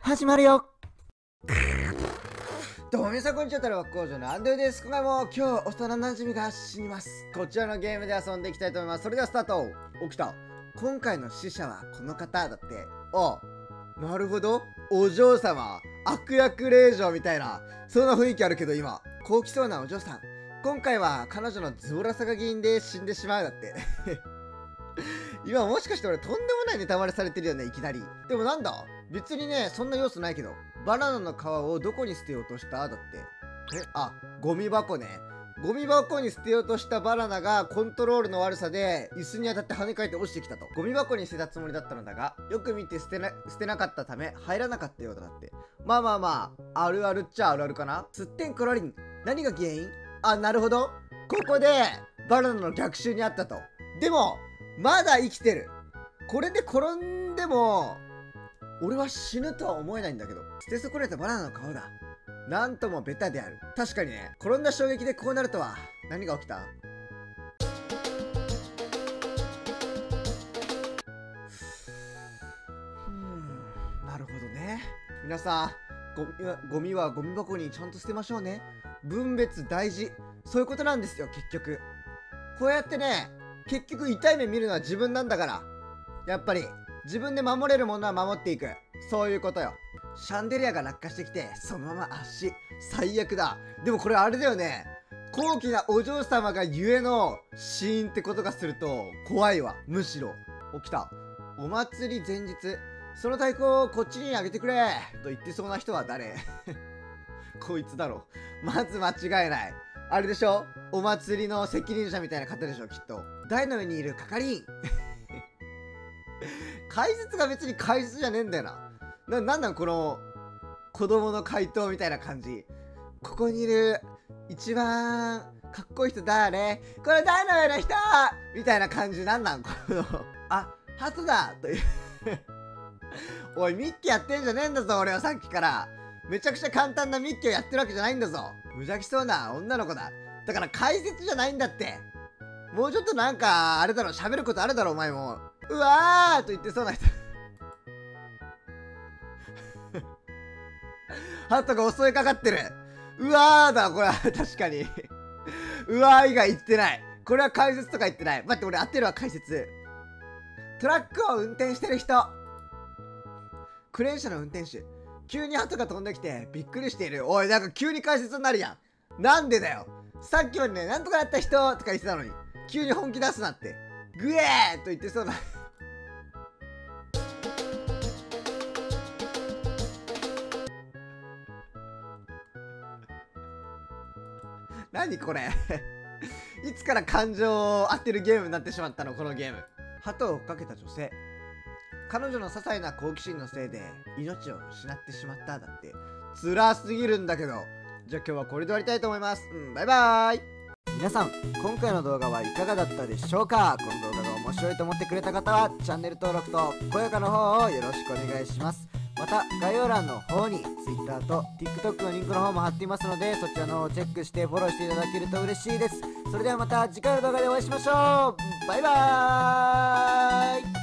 始まるよ。 どうも皆さんこんにちは、タロバ工場のアンドゥです。今回も今日幼馴染が死にます。こちらのゲームで遊んでいきたいと思います。それではスタート。起きた。今回の死者はこの方だって。あ、なるほど。お嬢様、悪役令嬢みたいな、そんな雰囲気あるけど今、高貴そうなお嬢さん。今回は彼女のズボラさが原因で死んでしまうだって今もしかして俺とんでもないネタバレされてるよね、いきなり。でもなんだ、別にね、そんな要素ないけど。バナナの皮をどこに捨てようとしただって。ゴミ箱ね。ゴミ箱に捨てようとしたバナナがコントロールの悪さで椅子に当たって跳ね返って落ちてきたと。ゴミ箱に捨てたつもりだったのだが、よく見て捨てなかったため入らなかったようだって。まあ、あるあるっちゃあるあるかな。すってんころりん。何が原因？あ、なるほど。ここでバナナの逆襲にあったと。でも、まだ生きてる。これで転んでも、俺は死ぬとは思えないんだけど。捨て損ねたバナナの皮だ。なんともベタである。確かにね、転んだ衝撃でこうなるとは。何が起きた？なるほどね。皆さん、ゴミはゴミ箱にちゃんと捨てましょうね。分別大事。そういうことなんですよ、結局。こうやってね、結局痛い目見るのは自分なんだから。やっぱり、自分で守れるものは守っていく。そういうことよ。シャンデリアが落下してきて、そのまま圧死。最悪だ。でもこれあれだよね。高貴なお嬢様がゆえの死因ってことがすると、怖いわ。むしろ。起きた。お祭り前日。その太鼓をこっちにあげてくれと言ってそうな人は誰？こいつだろ。まず間違いない。あれでしょ？お祭りの責任者みたいな方でしょ、きっと。台の上にいる係員。解説が別に解説じゃねえんだよな。なんなんこの子供の回答みたいな感じ。ここにいる一番かっこいい人誰？これ台の上の人みたいな感じ。なんなんこのあ、ハトだというおい、ミッキーやってんじゃねえんだぞ、俺はさっきから。めちゃくちゃ簡単なミッキーをやってるわけじゃないんだぞ。無邪気そうな女の子だ。だから解説じゃないんだって。もうちょっとなんかあれだろ、喋ることあるだろお前も。うわーと言ってそうな人ハトが襲いかかってる。うわーだ、これは確かにうわー以外言ってない。これは解説とか言ってない。待って、俺合ってるわ、解説。トラックを運転してる人。クレーン車の運転手。急にハトが飛んできてびっくりしている。おい、なんか急に解説になるやん。なんでだよ。さっきまでね、なんとかやった人とか言ってたのに、急に本気出すなって。グエーと言ってそうな何これいつから感情を当てるゲームになってしまったのこのゲーム。鳩を追っかけた女性。彼女の些細な好奇心のせいで命を失ってしまっただって。辛すぎるんだけど。じゃあ今日はこれで終わりたいと思います。バイバーイ。皆さん、今回の動画はいかがだったでしょうか？この動画が面白いと思ってくれた方はチャンネル登録と高評価の方をよろしくお願いします。また概要欄の方に Twitter と TikTok のリンクの方も貼っていますので、そちらの方をチェックしてフォローしていただけると嬉しいです。それではまた次回の動画でお会いしましょう。バイバーイ。